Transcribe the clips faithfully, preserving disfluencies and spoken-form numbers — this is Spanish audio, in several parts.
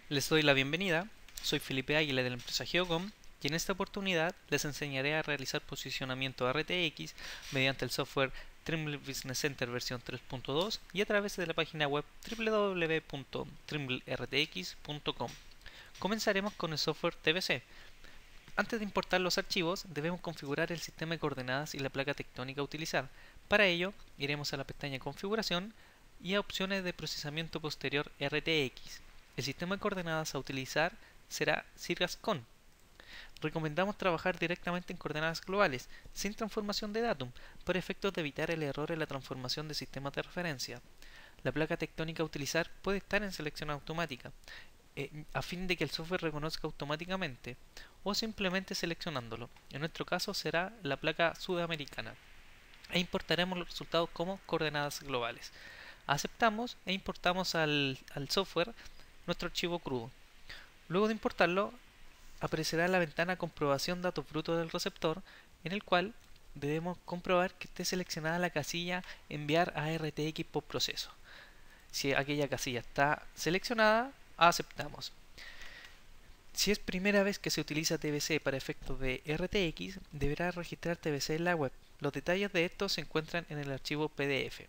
Les doy la bienvenida, soy Felipe Águila de la empresa Geocom y en esta oportunidad les enseñaré a realizar posicionamiento R T X mediante el software Trimble Business Center versión tres punto dos y a través de la página web w w w punto trimble r t x punto com. Comenzaremos con el software T B C. Antes de importar los archivos, debemos configurar el sistema de coordenadas y la placa tectónica a utilizar. Para ello, iremos a la pestaña Configuración y a Opciones de procesamiento posterior R T X. El sistema de coordenadas a utilizar será Cirruscon. Recomendamos trabajar directamente en coordenadas globales, sin transformación de datum, por efectos de evitar el error en la transformación de sistemas de referencia. La placa tectónica a utilizar puede estar en selección automática, eh, a fin de que el software reconozca automáticamente, o simplemente seleccionándolo. En nuestro caso será la placa sudamericana, e importaremos los resultados como coordenadas globales. Aceptamos e importamos al, al software nuestro archivo crudo. Luego de importarlo, aparecerá la ventana Comprobación datos brutos del receptor, en el cual debemos comprobar que esté seleccionada la casilla Enviar a R T X por proceso. Si aquella casilla está seleccionada, aceptamos. Si es primera vez que se utiliza T B C para efectos de R T X, deberá registrar T B C en la web. Los detalles de esto se encuentran en el archivo P D F.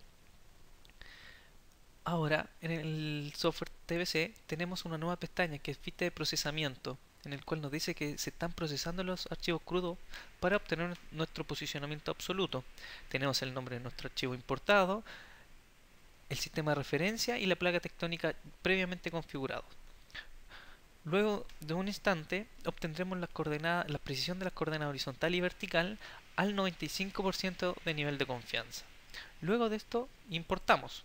Ahora, en el software T B C tenemos una nueva pestaña que es Ficha de procesamiento, en el cual nos dice que se están procesando los archivos crudos para obtener nuestro posicionamiento absoluto. Tenemos el nombre de nuestro archivo importado, el sistema de referencia y la placa tectónica previamente configurado. Luego de un instante obtendremos las coordenadas, la precisión de las coordenadas horizontal y vertical al noventa y cinco por ciento de nivel de confianza. Luego de esto importamos.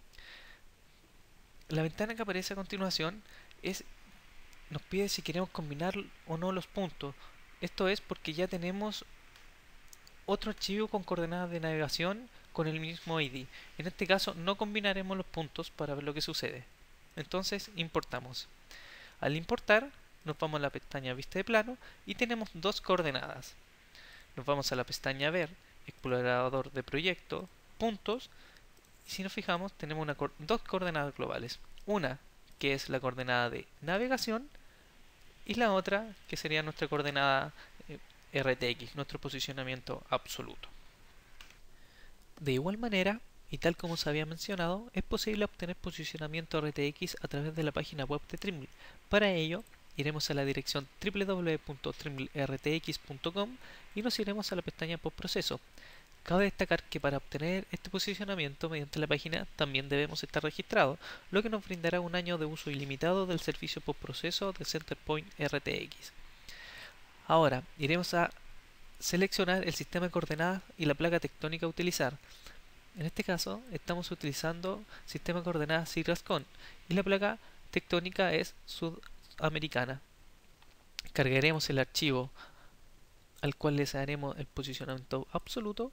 La ventana que aparece a continuación es, nos pide si queremos combinar o no los puntos. Esto es porque ya tenemos otro archivo con coordenadas de navegación con el mismo I D. En este caso no combinaremos los puntos para ver lo que sucede. Entonces importamos. Al importar nos vamos a la pestaña Vista de plano y tenemos dos coordenadas. Nos vamos a la pestaña Ver, Explorador de proyecto, Puntos. Y si nos fijamos, tenemos una, dos coordenadas globales. Una que es la coordenada de navegación y la otra que sería nuestra coordenada eh, R T X, nuestro posicionamiento absoluto. De igual manera, y tal como se había mencionado, es posible obtener posicionamiento R T X a través de la página web de Trimble. Para ello, iremos a la dirección w w w punto trimble r t x punto com y nos iremos a la pestaña Postproceso. Cabe destacar que para obtener este posicionamiento mediante la página también debemos estar registrados, lo que nos brindará un año de uso ilimitado del servicio postproceso de Centerpoint R T X. Ahora iremos a seleccionar el sistema de coordenadas y la placa tectónica a utilizar. En este caso estamos utilizando sistema de coordenadas Cirruscon y la placa tectónica es sudamericana. Cargaremos el archivo al cual les haremos el posicionamiento absoluto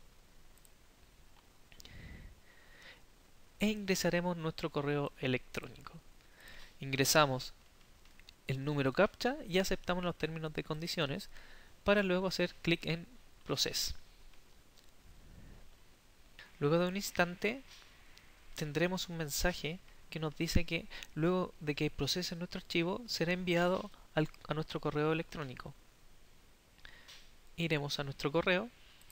e ingresaremos nuestro correo electrónico. Ingresamos el número captcha y aceptamos los términos de condiciones para luego hacer clic en Process. Luego de un instante tendremos un mensaje que nos dice que luego de que procese nuestro archivo será enviado al, a nuestro correo electrónico. Iremos a nuestro correo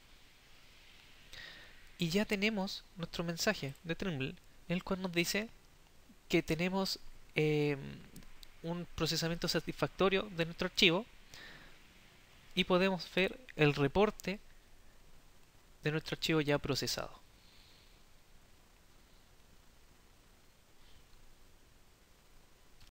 y ya tenemos nuestro mensaje de Trimble, en el cual nos dice que tenemos eh, un procesamiento satisfactorio de nuestro archivo y podemos ver el reporte de nuestro archivo ya procesado.